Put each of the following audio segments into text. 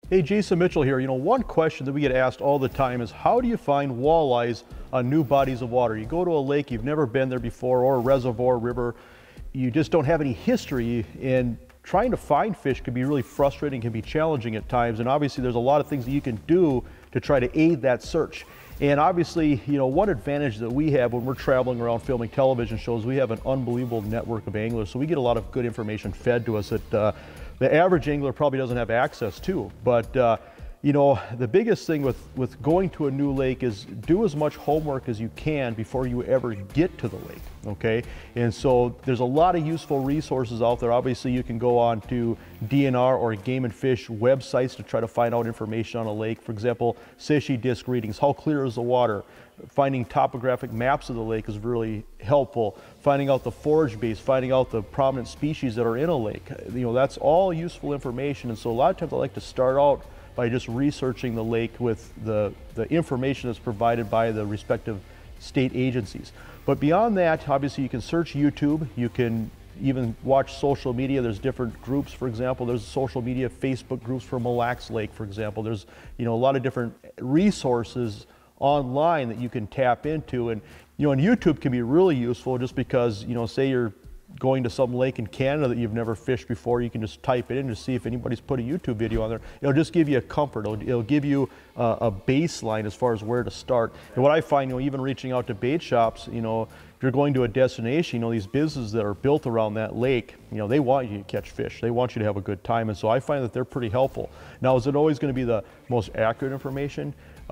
Hey, Jason Mitchell here. You know, one question that we get asked all the time is how do you find walleyes on new bodies of water? You go to a lake, you've never been there before, or a reservoir, river, you just don't have any history, and trying to find fish can be really frustrating, can be challenging at times, and obviously there's a lot of things that you can do to try to aid that search. And obviously, you know, one advantage that we have when we're traveling around filming television shows, we have an unbelievable network of anglers, so we get a lot of good information fed to us that the average angler probably doesn't have access to. But you know, the biggest thing with going to a new lake is do as much homework as you can before you ever get to the lake, okay? And so there's a lot of useful resources out there. Obviously, you can go on to DNR or Game and Fish websites to try to find out information on a lake. For example, Seishi disc readings, how clear is the water? Finding topographic maps of the lake is really helpful. Finding out the forage base, finding out the prominent species that are in a lake. You know, that's all useful information. And so a lot of times I like to start out by just researching the lake with the information that's provided by the respective state agencies. But beyond that, obviously you can search YouTube, you can even watch social media. There's different groups, for example, there's social media Facebook groups for Mille Lacs Lake, for example. There's, you know, a lot of different resources online that you can tap into. And, you know, and YouTube can be really useful just because, you know, say you're going to some lake in Canada that you've never fished before, you can just type it in to see if anybody's put a YouTube video on there. It'll just give you a comfort. It'll give you a baseline as far as where to start. And what I find, you know, even reaching out to bait shops, you know, if you're going to a destination, you know, these businesses that are built around that lake, you know, they want you to catch fish. They want you to have a good time. And so I find that they're pretty helpful. Now, is it always going to be the most accurate information?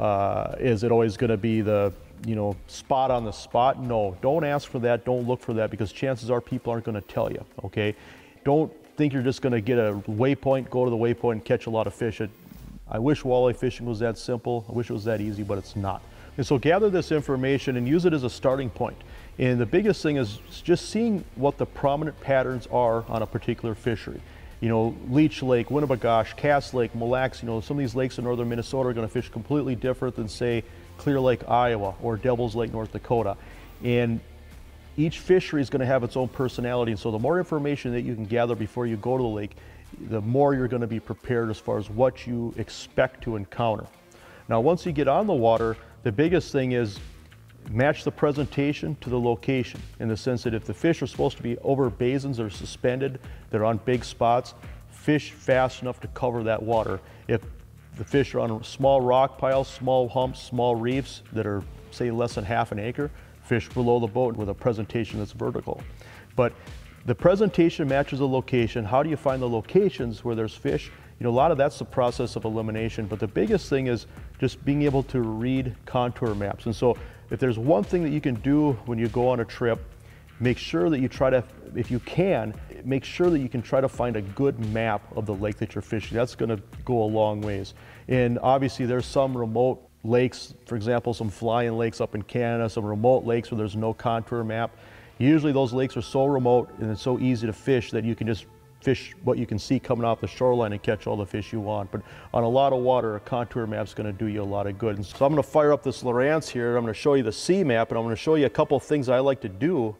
Is it always going to be the, you know, spot on the spot? No, don't ask for that. Don't look for that, because chances are people aren't going to tell you, okay? Don't think you're just going to get a waypoint, go to the waypoint and catch a lot of fish. I wish walleye fishing was that simple. I wish it was that easy, but it's not. And so gather this information and use it as a starting point. And the biggest thing is just seeing what the prominent patterns are on a particular fishery. You know, Leech Lake, Winnebagosh, Cass Lake, Mille Lacs, you know, some of these lakes in northern Minnesota are going to fish completely different than, say, Clear Lake, Iowa, or Devil's Lake, North Dakota. And each fishery is going to have its own personality. And so the more information that you can gather before you go to the lake, the more you're going to be prepared as far as what you expect to encounter. Now, once you get on the water, the biggest thing is match the presentation to the location, in the sense that if the fish are supposed to be over basins or suspended, they're on big spots, fish fast enough to cover that water. If the fish are on small rock piles, small humps, small reefs that are, say, less than half an acre, fish below the boat with a presentation that's vertical. But the presentation matches the location. How do you find the locations where there's fish? You know, a lot of that's the process of elimination, but the biggest thing is just being able to read contour maps. And so if there's one thing that you can do when you go on a trip, make sure that you try to, if you can, make sure that you can try to find a good map of the lake that you're fishing. That's going to go a long ways. And obviously there's some remote lakes, for example, some fly-in lakes up in Canada, some remote lakes where there's no contour map. Usually those lakes are so remote and it's so easy to fish that you can just fish what you can see coming off the shoreline and catch all the fish you want. But on a lot of water, a contour map's going to do you a lot of good. And so I'm going to fire up this Lowrance here. I'm going to show you the C-Map, and I'm going to show you a couple of things I like to do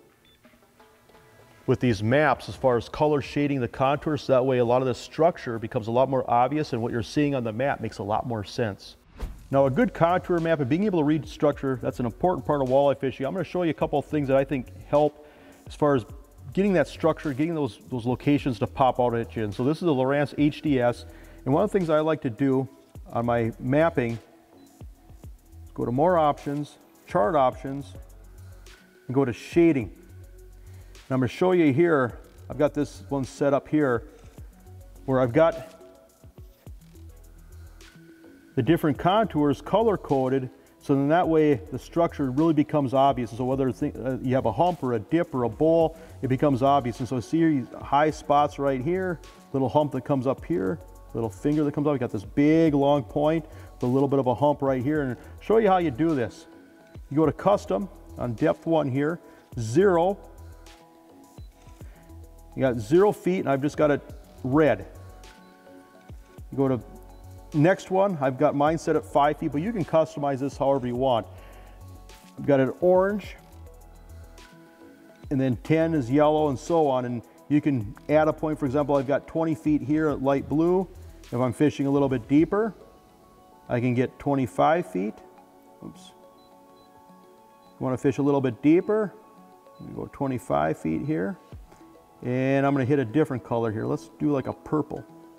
with these maps as far as color shading the contours, so that way a lot of the structure becomes a lot more obvious and what you're seeing on the map makes a lot more sense. Now, a good contour map and being able to read structure, that's an important part of walleye fishing. I'm going to show you a couple of things that I think help as far as getting that structure, getting those locations to pop out at you. And so this is the Lowrance HDS, and one of the things I like to do on my mapping is go to more options, chart options, and go to shading. And I'm going to show you here, I've got this one set up here where I've got the different contours color coded, so then that way the structure really becomes obvious. So whether it's, you have a hump or a dip or a bowl, it becomes obvious. And so see these high spots right here, little hump that comes up here, little finger that comes up, you got this big long point, with a little bit of a hump right here. And show you how you do this. You go to custom on depth 1 here, 0. You got 0 feet, and I've just got it red. You go to next one, I've got mine set at 5 feet, but you can customize this however you want. I've got it orange, and then 10 is yellow, and so on. And you can add a point. For example, I've got 20 feet here at light blue, If I'm fishing a little bit deeper, I can get 25 feet. Oops. You want to fish a little bit deeper, you go 25 feet here. And I'm going to hit a different color here. Let's do like a purple.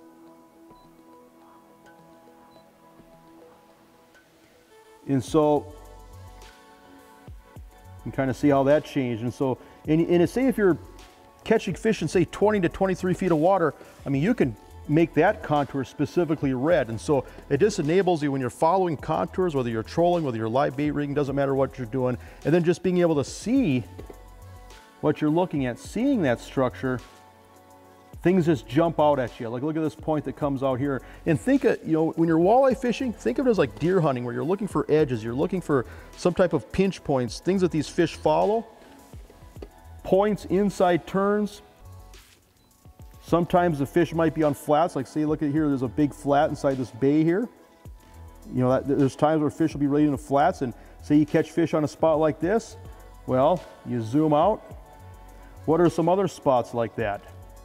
And so you can kind of see how that changed. And so, and say if you're catching fish in say 20 to 23 feet of water, I mean, you can make that contour specifically red. And so it just enables you when you're following contours, whether you're trolling, whether you're live bait rigging, doesn't matter what you're doing. And then just being able to see what you're looking at, seeing that structure, things just jump out at you. Like look at this point that comes out here. And think of, you know, when you're walleye fishing, think of it as like deer hunting, where you're looking for edges, you're looking for some type of pinch points, things that these fish follow. Points, inside turns. Sometimes the fish might be on flats, like say, look at here, there's a big flat inside this bay here. You know, there's times where fish will be raiding the flats, and say you catch fish on a spot like this, well, you zoom out. What are some other spots like that?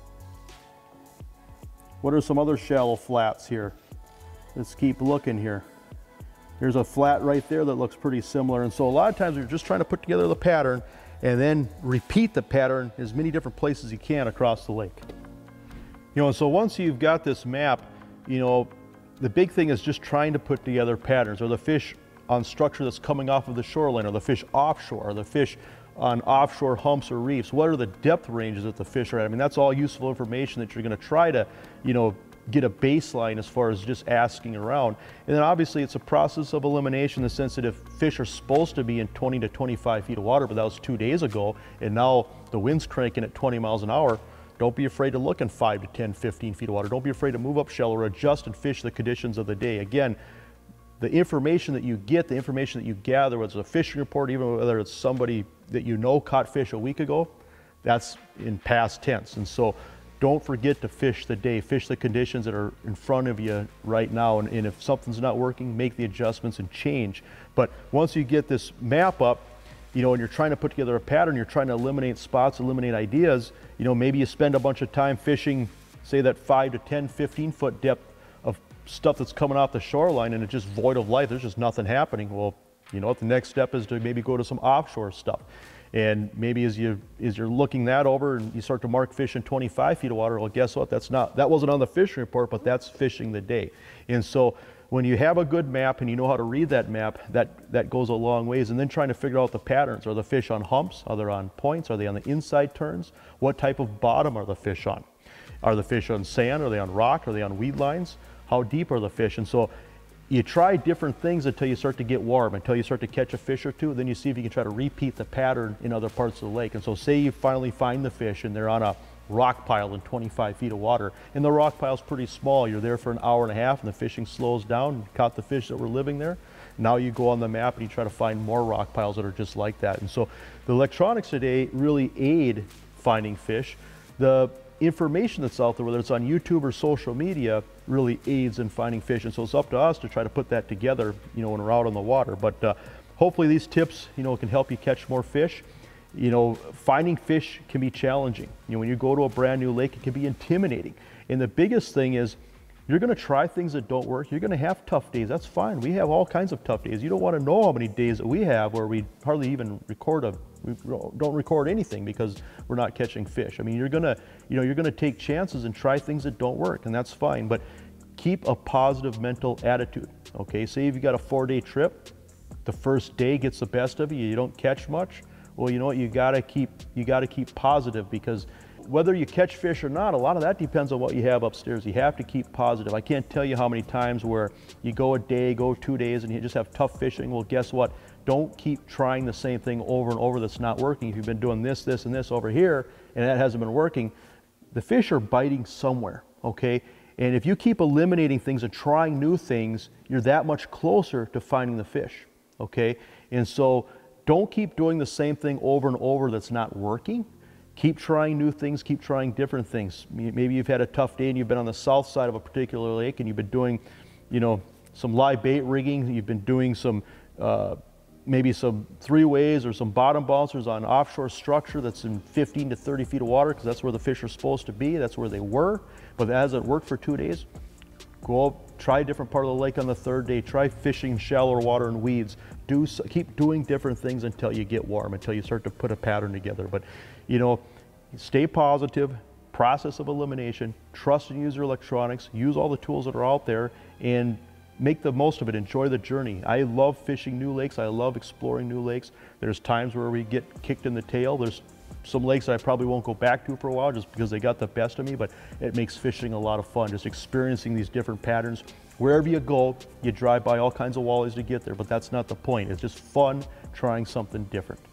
What are some other shallow flats here? Let's keep looking here. There's a flat right there that looks pretty similar. And so a lot of times you're just trying to put together the pattern and then repeat the pattern as many different places as you can across the lake. You know, and so once you've got this map, you know, the big thing is just trying to put together patterns. Are the fish on structure that's coming off of the shoreline? Are the fish offshore? Are the fish on offshore humps or reefs? What are the depth ranges that the fish are at? I mean, that's all useful information that you're going to try to, you know, get a baseline as far as just asking around. And then obviously it's a process of elimination in the sense that if fish are supposed to be in 20 to 25 feet of water, but that was 2 days ago, and now the wind's cranking at 20 miles an hour, don't be afraid to look in 5 to 10, 15 feet of water. Don't be afraid to move up shallow or adjust and fish the conditions of the day. Again, the information that you get, the information that you gather, whether it's a fishing report, even whether it's somebody that you know caught fish a week ago, that's in past tense. And so don't forget to fish the day, fish the conditions that are in front of you right now. And if something's not working, make the adjustments and change. But once you get this map up, you know, and you're trying to put together a pattern, you're trying to eliminate spots, eliminate ideas, you know, maybe you spend a bunch of time fishing, say that 5 to 10, 15 foot depth of stuff that's coming off the shoreline and it's just void of life, there's just nothing happening. Well, you know what, the next step is to maybe go to some offshore stuff. And maybe as you're looking that over and you start to mark fish in 25 feet of water, well, guess what, that wasn't on the fishing report, but that's fishing the day. And so when you have a good map and you know how to read that map, that goes a long ways. And then trying to figure out the patterns. Are the fish on humps? Are they on points? Are they on the inside turns? What type of bottom are the fish on? Are the fish on sand? Are they on rock? Are they on weed lines? How deep are the fish? And so you try different things until you start to get warm, until you start to catch a fish or two. Then you see if you can try to repeat the pattern in other parts of the lake. And so say you finally find the fish and they're on a rock pile in 25 feet of water, and the rock pile's pretty small. You're there for an hour and a half and the fishing slows down. You caught the fish that were living there. Now you go on the map and you try to find more rock piles that are just like that. And so the electronics today really aid finding fish. The information that's out there, whether it's on YouTube or social media, really aids in finding fish. And so it's up to us to try to put that together, you know, when we're out on the water. But hopefully these tips, you know, can help you catch more fish. You know, finding fish can be challenging. You know, when you go to a brand new lake, it can be intimidating. And the biggest thing is you're going to try things that don't work. You're going to have tough days. That's fine. We have all kinds of tough days. You don't want to know how many days that we have where we hardly even don't record anything because we're not catching fish. I mean, you're going to take chances and try things that don't work, and that's fine. But keep a positive mental attitude. Okay, say if you got a 4-day trip, the first day gets the best of you, you don't catch much. Well, you know what, you gotta keep positive, because whether you catch fish or not, a lot of that depends on what you have upstairs. You have to keep positive. I can't tell you how many times where you go a day, go 2 days, and you just have tough fishing. Well, guess what? Don't keep trying the same thing over and over that's not working. If you've been doing this, this, and this over here, and that hasn't been working, the fish are biting somewhere, okay? And if you keep eliminating things and trying new things, you're that much closer to finding the fish, okay? And so don't keep doing the same thing over and over that's not working. Keep trying new things, keep trying different things. Maybe you've had a tough day and you've been on the south side of a particular lake and you've been doing, you know, some live bait rigging. You've been doing some, maybe some 3-ways or some bottom bouncers on offshore structure that's in 15 to 30 feet of water, because that's where the fish are supposed to be. That's where they were. But that hasn't worked for 2 days. Go up, try a different part of the lake on the third day. Try fishing shallower water and weeds. Keep doing different things until you get warm, until you start to put a pattern together. But you know, stay positive, process of elimination, trust and use your electronics, use all the tools that are out there, and make the most of it. Enjoy the journey. I love fishing new lakes. I love exploring new lakes. There's times where we get kicked in the tail. There's some lakes I probably won't go back to for a while just because they got the best of me, but it makes fishing a lot of fun, just experiencing these different patterns. Wherever you go, you drive by all kinds of walleyes to get there, but that's not the point. It's just fun trying something different.